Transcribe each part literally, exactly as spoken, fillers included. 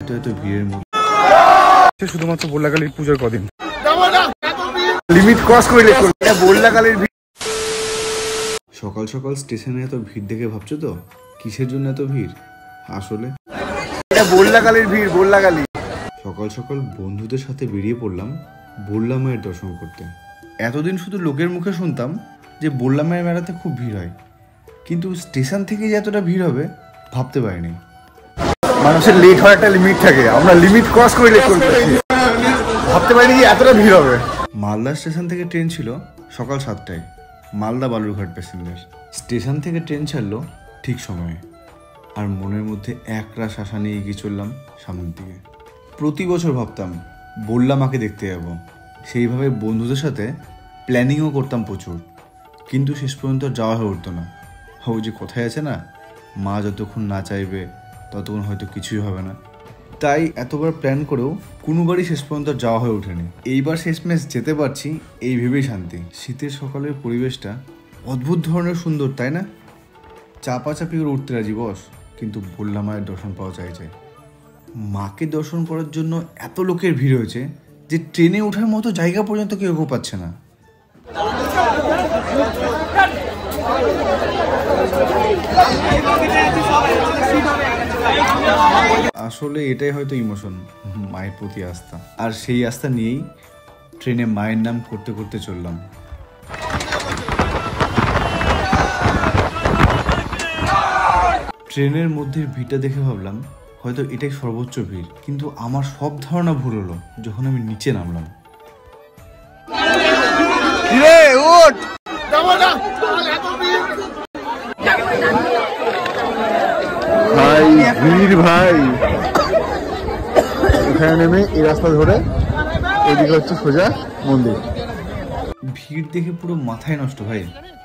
তো এত ভিড়ের মধ্যে শুধুমাত্র বল্লাকালীর পূজার কদিন লিমিট ক্রস করলে বল্লাকালীর ভিড়। সকাল সকাল স্টেশনে এত ভিড় দেখে ভাবছো তো কিসের জন্য এত ভিড়? আসলে এটা বল্লাকালীর ভিড়। বল্লাকালী সকাল সকাল বন্ধুদের সাথে বেরিয়ে পড়লাম বল্লা মায়ের দর্শন করতে। এতদিন শুধু লোকের মুখে শুনতাম যে বল্লা মায়ের মেলাতে খুব ভিড় হয়, কিন্তু স্টেশন থেকে যে এতটা ভিড় হবে ভাবতে পারিনি। মানুষের লেট হওয়ার একটা লিমিট থাকে, আমরা লিমিট ক্রস করে লেট করতে ভাবতে পারিনি যে এতটা ভিড় হবে। মালদা স্টেশন থেকে ট্রেন ছিল সকাল সাতটায়, মালদা বালুরঘাট প্যাসেঞ্জার। স্টেশন থেকে ট্রেন ছাড়লো ঠিক সময়ে, আর মনের মধ্যে একরাশ আশা নিয়ে এগিয়ে চললাম সামনের দিকে। প্রতি বছর ভাবতাম বল্লা মাকে দেখতে যাব, সেইভাবে বন্ধুদের সাথে প্ল্যানিংও করতাম প্রচুর, কিন্তু শেষ পর্যন্ত যাওয়া হয়ে উঠতো না। ওই যে কোথায় আছে না, মা যতক্ষণ না চাইবে ততক্ষণ হয়তো কিছুই হবে না। তাই এতবার প্ল্যান করেও কোনোবারই শেষ পর্যন্ত যাওয়া হয়ে ওঠেনি। এইবার শেষমেশ যেতে পারছি এই ভেবেই শান্তি। শীতের সকালের পরিবেশটা অদ্ভুত ধরনের সুন্দর, তাই না? চাপাচাপি করে উঠতে রাজি বস, কিন্তু বল্লা মায়ের দর্শন পাওয়া যায় যায়। মাকে দর্শন করার জন্য এত লোকের ভিড় হয়েছে যে ট্রেনে ওঠার মতো জায়গা পর্যন্ত কেউ কেউ পাচ্ছে না। আসলে এটাই হয়তো ইমোশন, মায়ের প্রতি আস্থা। আর সেই আস্থা নিয়েই ট্রেনে মায়ের নাম করতে করতে চললাম। ট্রেনের মধ্যে ভিড়টা দেখে ভাবলাম হয়তো এটাই সর্বোচ্চ ভিড়, কিন্তু আমার সব ধারণা ভুল হলো যখন আমি নিচে নামলাম। ভাই ভিড় ভাই, এখানে নেমে এই রাস্তা ধরে এদিকে হচ্ছে সোজা মন্দির। ভিড় দেখে পুরো মাথায় নষ্ট ভাই।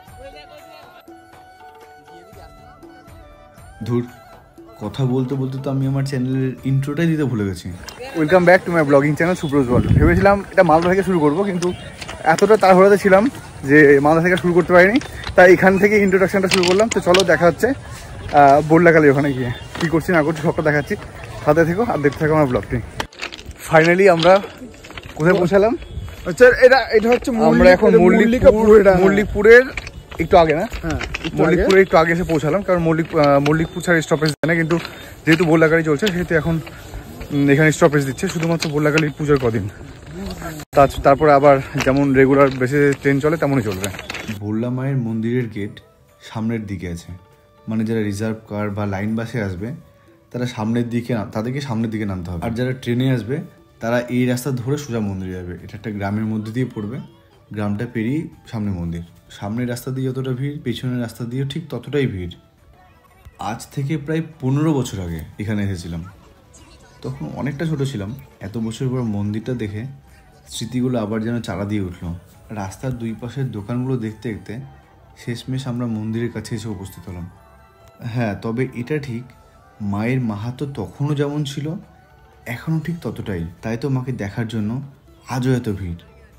ধুর, কথা বলতে বলতে তো আমি আমার চ্যানেলের ইন্ট্রোটাই দিতে ভুলে গেছি। Welcome back to my blogging channel Subrata world. ভেবেছিলাম এটা মালদা থেকে শুরু করব, কিন্তু এতটা তাড়াহুড়োতে ছিলাম যে মালদা থেকে শুরু করতে পারিনি, তাই এখান থেকে ইন্ট্রোডাকশনটা শুরু করলাম। তো চলো দেখা হচ্ছে বল্লাকালী ওখানে গিয়ে কী করছি না করছি সবটা দেখাচ্ছি। সাথে থেকো আর দেখতে থাকো আমার ব্লগটি। ফাইনালি আমরা কোথায় পৌঁছালাম? আচ্ছা, এটা এটা হচ্ছে আমরা এখন মল্লিকপুরের একটু আগে না, হ্যাঁ মল্লিকপুরে একটু আগে এসে পৌঁছালাম, কারণ মল্লিক মল্লিকপুর ছাড়া স্টপেজ দেয় না, কিন্তু যেহেতু বল্লাকালী চলছে সেহেতু এখন এখানে স্টপেজ দিচ্ছে শুধুমাত্র বল্লাকালীর পুজোর কদিন। তারপরে আবার যেমন রেগুলার বেসে ট্রেন চলে তেমনই চলবে। বল্লা মায়ের মন্দিরের গেট সামনের দিকে আছে, মানে যারা রিজার্ভ কার বা লাইন বাসে আসবে তারা সামনের দিকে তাদেরকে সামনের দিকে নামতে হবে, আর যারা ট্রেনে আসবে তারা এই রাস্তা ধরে সোজা মন্দিরে যাবে। এটা একটা গ্রামের মধ্যে দিয়ে পড়বে, গ্রামটা পেরিয়ে সামনে মন্দির। সামনের রাস্তা দিয়ে যতটা ভিড়, পেছনের রাস্তা দিয়েও ঠিক ততটাই ভিড়। আজ থেকে প্রায় পনেরো বছর আগে এখানে এসেছিলাম, তখন অনেকটা ছোট ছিলাম। এত বছর পর মন্দিরটা দেখে স্মৃতিগুলো আবার যেন চারা দিয়ে উঠলো। রাস্তার দুই পাশের দোকানগুলো দেখতে দেখতে শেষমেশ আমরা মন্দিরের কাছে এসে উপস্থিত হলাম। হ্যাঁ, তবে এটা ঠিক, মায়ের মাহাত্ম্য তখনও যেমন ছিল এখনও ঠিক ততটাই। তাই তো মাকে দেখার জন্য আজও এত ভিড়।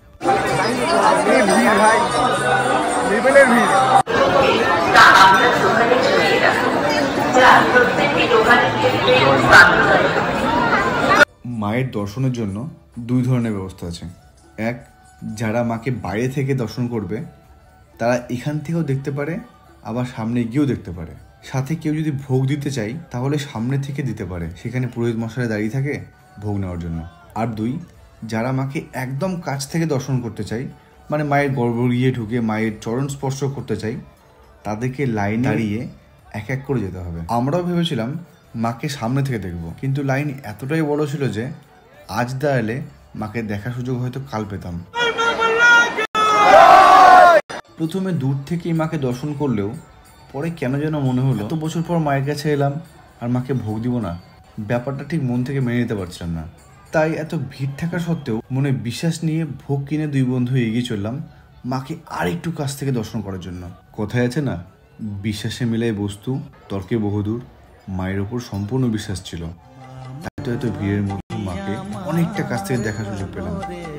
মায়ের দর্শনের জন্য দুই ধরনের ব্যবস্থা আছে। এক, যারা মাকে বাইরে থেকে দর্শন করবে তারা এখান থেকেও দেখতে পারে, আবার সামনে গিয়েও দেখতে পারে। সাথে কেউ যদি ভোগ দিতে চাই তাহলে সামনে থেকে দিতে পারে, সেখানে পুরোহিত মশাই দাঁড়িয়ে থাকে ভোগ নেওয়ার জন্য। আর দুই, যারা মাকে একদম কাছ থেকে দর্শন করতে চাই, মানে মায়ের গর্ভগৃহে ঢুকে মায়ের চরণ স্পর্শ করতে চাই, তাদেরকে লাইন দাঁড়িয়ে এক এক করে যেতে হবে। আমরাও ভেবেছিলাম মাকে সামনে থেকে দেখব, কিন্তু লাইন এতটাই বড় ছিল যে আজ দাঁড়ালে মাকে দেখার সুযোগ হয়তো কাল পেতাম। প্রথমে দূর থেকেই মাকে দর্শন করলেও পরে কেন যেন মনে হলো এত বছর পর মায়ের কাছে এলাম আর মাকে ভোগ দিব না, ব্যাপারটা ঠিক মন থেকে মেনে নিতে পারছিলাম না। তাই এত ভিড় থাকা সত্ত্বেও মনে বিশ্বাস নিয়ে ভোগ কিনে দুই বন্ধু এগিয়ে চললাম মাকে আর একটু কাছ থেকে দর্শন করার জন্য। কথায় আছে না, বিশ্বাসে মিলায় বস্তু, তর্কে বহুদূর। মায়ের ওপর সম্পূর্ণ বিশ্বাস ছিল, তাই তো এত ভিড়ের মধ্যে মাকে অনেকটা কাছ থেকে দেখার সুযোগ পেলাম।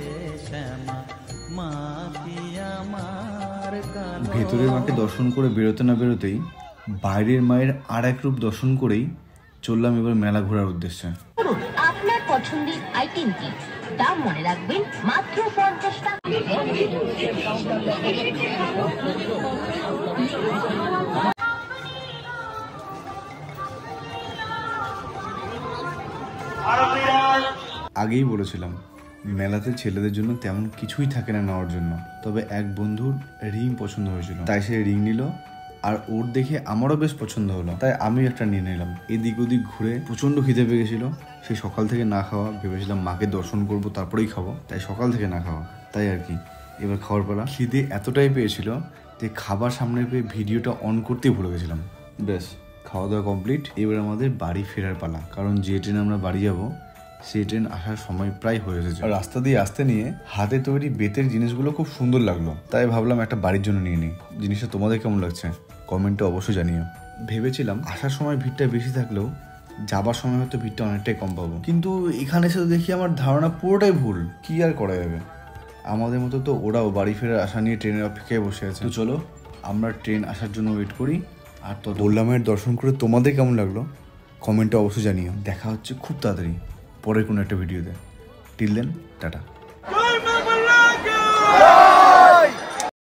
ভেতরের মাকে দর্শন করে বেরোতে না বেরোতেই বাইরের মায়ের আর এক রূপ দর্শন করেই চললাম এবার মেলা ঘোরার উদ্দেশ্যে। করুন আপনার পছন্দের আইটেমটি। দাম মনে রাখবেন মাত্র পঞ্চাশ টাকা। আগেই বলেছিলাম মেলাতে ছেলেদের জন্য তেমন কিছুই থাকে না নেওয়ার জন্য, তবে এক বন্ধুর রিং পছন্দ হয়েছিল, তাই সে রিং নিল। আর ওর দেখে আমারও বেশ পছন্দ হলো, তাই আমি একটা নিয়ে নিলাম। এদিক ওদিক ঘুরে প্রচণ্ড খিদে পেয়ে গেছিল, সেই সকাল থেকে না খাওয়া, ভেবেছিলাম মাকে দর্শন করব তারপরেই খাবো, তাই সকাল থেকে না খাওয়া, তাই আর কি। এবার খাওয়ার পালা। খিদে এতটাই পেয়েছিল যে খাবার সামনে পেয়ে ভিডিওটা অন করতেই ভুলে গেছিলাম। ব্যাস খাওয়া দাওয়া কমপ্লিট। এবার আমাদের বাড়ি ফেরার পালা, কারণ যে ট্রেনে আমরা বাড়ি যাবো সেই ট্রেন আসার সময় প্রায় হয়ে এসেছে। আর রাস্তা দিয়ে আসতে নিয়ে হাতে তৈরি বেতের জিনিসগুলো খুব সুন্দর লাগলো, তাই ভাবলাম একটা বাড়ির জন্য নিয়ে নিই। জিনিসটা তোমাদের কেমন লাগছে কমেন্টে অবশ্যই জানিও। ভেবেছিলাম আসার সময় ভিড়টা বেশি থাকলেও যাবার সময় হয়তো ভিড়টা অনেকটাই কম পাবো, কিন্তু এখানে এসে দেখি আমার ধারণা পুরোটাই ভুল। কি আর করা যাবে, আমাদের মতো তো ওরাও বাড়ি ফেরার আশা নিয়ে ট্রেনের অপেক্ষায় বসে আছে। তো চলো আমরা ট্রেন আসার জন্য ওয়েট করি। আর তো বললামের দর্শন করে তোমাদের কেমন লাগলো কমেন্টে অবশ্যই জানিও। দেখা হচ্ছে খুব তাড়াতাড়ি পরের কোনো একটা ভিডিওতে। Till then tata.